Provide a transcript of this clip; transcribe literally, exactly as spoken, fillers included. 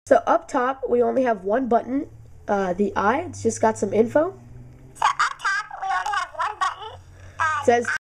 So up top, we only have one button, uh, the eye. It's just got some info. So up top, we only have one button. Uh, It says